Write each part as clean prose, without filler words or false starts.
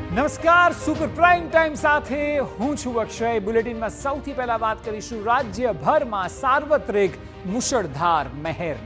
નમસ્કાર, super prime time સાથે હું છું અક્ષય। બુલેટિનમાં સૌથી પહેલા વાત કરીશું રાજ્યભરમાં સાર્વત્રિક મુશળધાર મહેરની।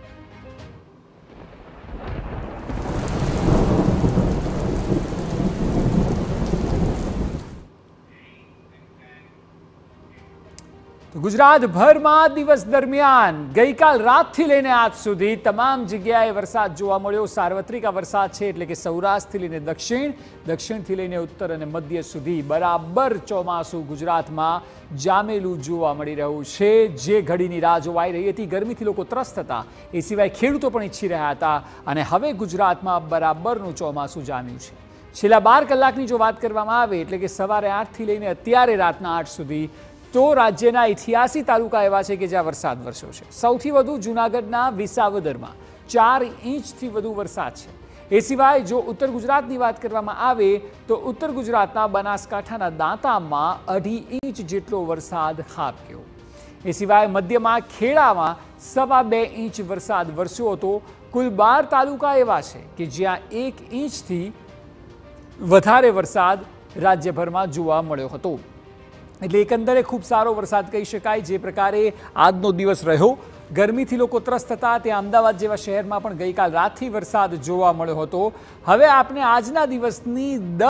ગુજરાતભરમાં દિવસ દરમિયાન ગઈકાલ રાતથી લઈને આજ સુધી તમામ જગ્યાએ વરસાદ જોવા મળ્યો। સાર્વત્રિક આ વરસાદ છે એટલે કે સૌરાષ્ટ્રથી લઈને દક્ષિણથી લઈને ઉત્તર અને મધ્ય સુધી બરાબર ચોમાસું ગુજરાતમાં જામેલું જોવા મળી રહ્યું છે। જે ઘડીની રાહ જોવાઈ રહી હતી, ગરમીથી લોકો ત્રસ્ત હતા, એ સિવાય ખેડૂતો પણ ઈચ્છી રહ્યા હતા અને હવે ગુજરાતમાં બરાબરનું ચોમાસું જામ્યું છે। છેલ્લા 12 કલાકની જો વાત કરવામાં આવે એટલે કે સવારે 8થી લઈને અત્યારે રાતના 8 સુધી તો રાજ્યના 88 તાલુકા એવા છે કે જ્યાં વરસાદ વરસ્યો છે। સૌથી વધુ જૂનાગઢના વિસાવદરમાં 4 ઇંચથી વધુ વરસાદ છે। એ સિવાય જો ઉત્તર ગુજરાતની વાત કરવામાં આવે તો ઉત્તર ગુજરાતના બનાસકાંઠાના દાંતામાં 2.5 ઇંચ જેટલો વરસાદ ખાબક્યો। એ સિવાય મધ્યમાં ખેડામાં 2.25 ઇંચ વરસાદ વરસ્યો હતો। કુલ 12 તાલુકા એવા છે કે જ્યાં 1 ઇંચથી વધારે વરસાદ રાજ્યભરમાં જોવા મળ્યો હતો। એટલે એકંદરે ખૂબ સારો વરસાદ કહી શકાય। જે પ્રકારે આજનો દિવસ રહ્યો, ગરમીથી લોકો ત્રસ્ત હતા, ત્યાં અમદાવાદ જેવા શહેરમાં પણ ગઈકાલ રાતથી વરસાદ જોવા મળ્યો હતો। હવે આપણે આજના દિવસની